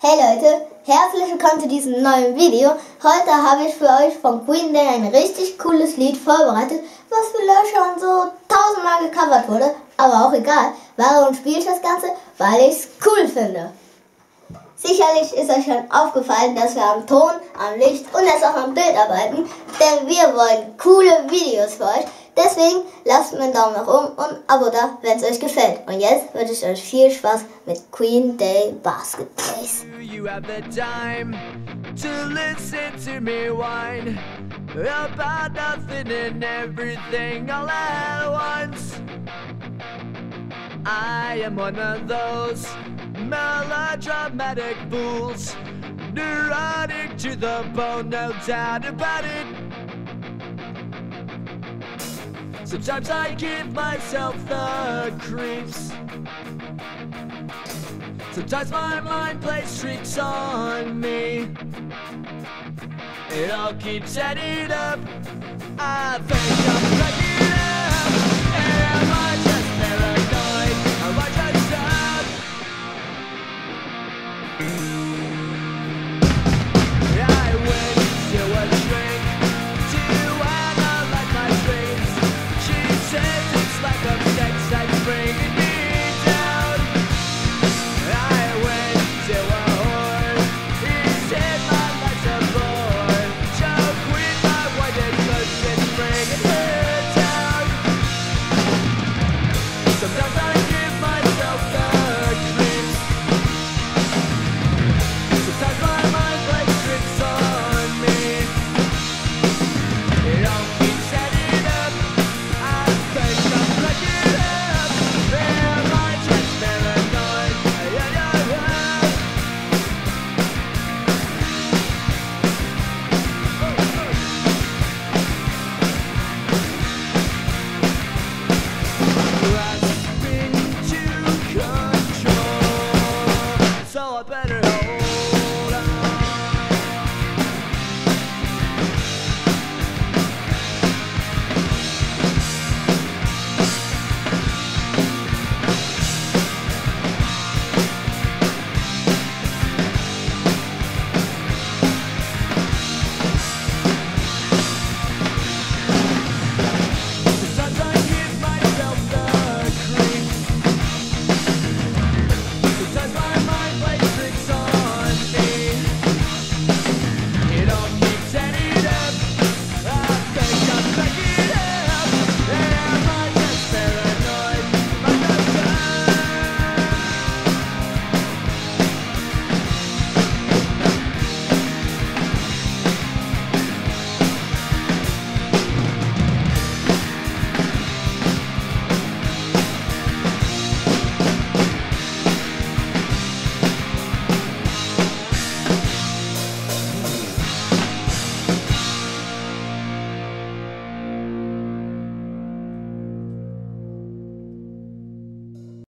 Hey Leute, herzlich willkommen zu diesem neuen Video. Heute habe ich für euch von Green ein richtig cooles Lied vorbereitet, was vielleicht schon so 1000-mal gecovert wurde, aber auch egal. Warum spiele ich das Ganze? Weil ich es cool finde. Sicherlich ist euch schon aufgefallen, dass wir am Ton, am Licht und jetzt auch am Bild arbeiten, denn wir wollen coole Videos für euch. Deswegen lasst mir einen Daumen nach oben und ein Abo da, wenn es euch gefällt. Und jetzt wünsche ich euch viel Spaß mit Green Day Basket Case. You have the time to listen to me whine about nothing and everything all at once. I am one of those melodramatic fools, neurotic to the bone, no doubt about it. Sometimes I give myself the creeps. Sometimes my mind plays tricks on me. It all keeps adding up. I think I'm cracking up. Am I just paranoid? Am I just up? I went to a drink to analyze my dreams. She says it's like a sex that's bringing me down. I went to a whore. He said my life's a bore. Joke with my wife and cause it's bringing her down. Sometimes I give myself the creeps. Sometimes my mind plays tricks on me. It all keeps adding up. I think I'm cracking up. Am I just paranoid? Grasping to control, so I better